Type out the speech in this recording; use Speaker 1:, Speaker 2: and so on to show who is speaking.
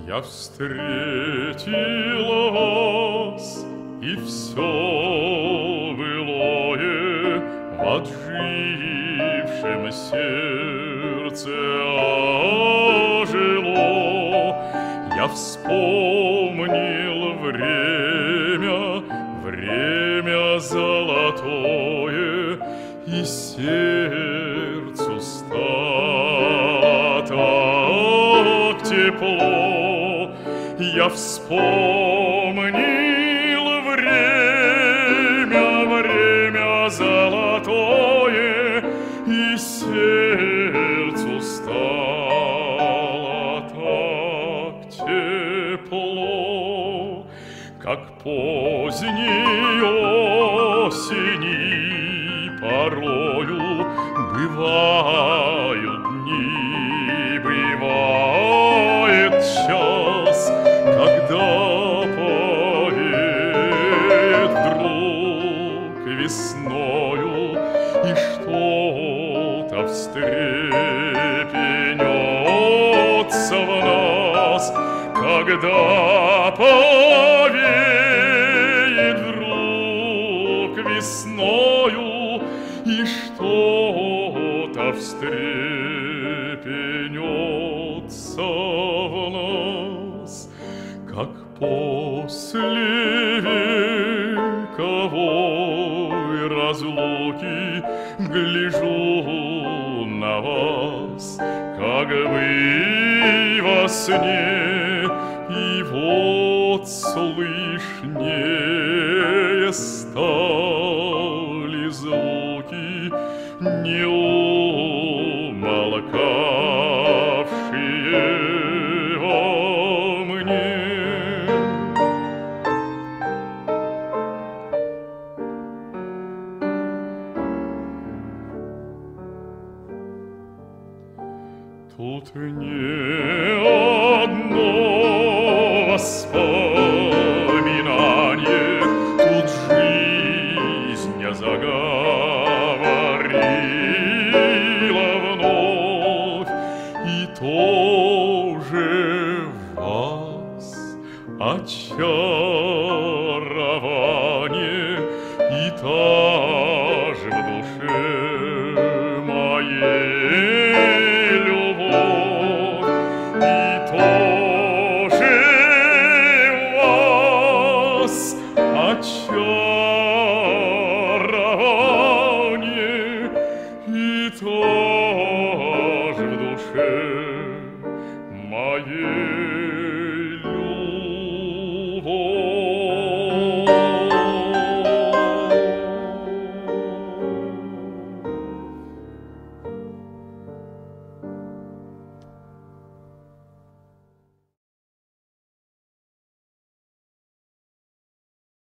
Speaker 1: Я встретила вас, и все былое в отжившем сердце ожило. Я вспомнил время золотое, и сердцу стало так тепло. Я вспомнил время золотое, и сердцу стало так тепло, как поздней осени порою бывают дни, бывает час, когда повеет вдруг весною, и что-то встрепенется в нас, когда повеет вдруг весною, и что-то встрепенется в нас, как после вековой разлуки гляжу на вас, как бы во сне, и вот слышнее стали звуки, не умолкавшие во мне. Тут не одно воспоминание, тут жизнь заговорила вновь, и тоже вас очарование, и та же в душе моей любовь, и тоже вас очарование, и тоже в душе моей.